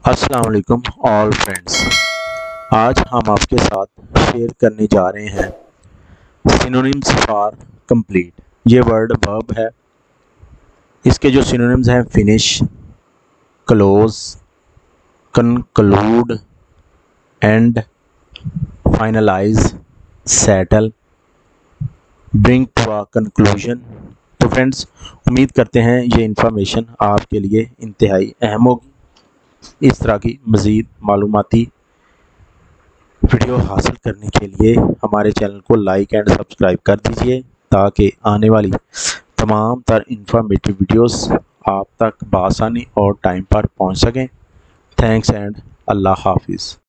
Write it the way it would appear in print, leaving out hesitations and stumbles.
अस्सलाम वालेकुम all friends. आज हम आपके साथ शेयर करने जा रहे हैं सिनोनिम्स फॉर कंप्लीट। ये वर्ड वर्ब है। इसके जो सिनोनिम्स हैं finish, close, conclude, end, finalise, settle, bring to a conclusion. तो फ्रेंड्स, उम्मीद करते हैं ये इन्फॉर्मेशन आपके लिए इंतहाई अहम होगी। इस तरह की मज़ीद मालूमाती वीडियो हासिल करने के लिए हमारे चैनल को लाइक एंड सब्सक्राइब कर दीजिए ताकि आने वाली तमाम तर इंफॉर्मेटिव वीडियोस आप तक बआसानी और टाइम पर पहुंच सकें। थैंक्स एंड अल्लाह हाफिज़।